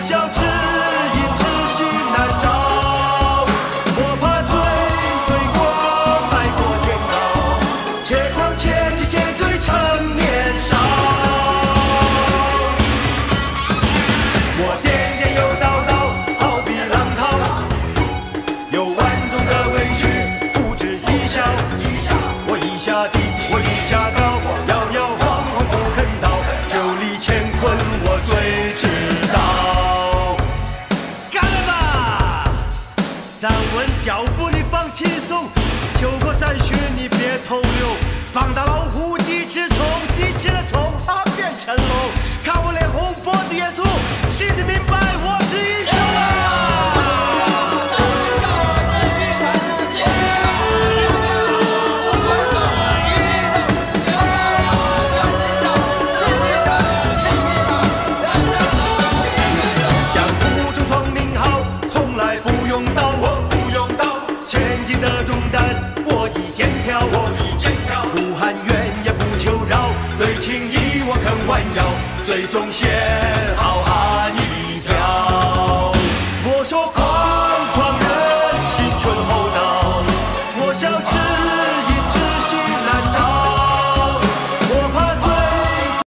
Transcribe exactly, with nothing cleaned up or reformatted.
小只因痴心难找。我怕醉，醉过迈过天高，且狂且急且醉成年少。我颠颠又倒倒，好比浪涛，有万种的委屈，付之一笑。我一下低，我一下高，摇摇晃晃不肯倒，九里乾坤我最知道。干了吧！站稳脚步你放轻松，酒过三巡你别偷溜，膀大老虎鸡吃虫，鸡吃了虫它变成龙。看我脸红脖子也粗，心里明白我是英雄啊！江湖中闯名号，从来不用刀，我不用刀。千斤的重担，我一肩挑，我一肩挑。不含冤也不求饶，对情义我肯弯腰，最终陷。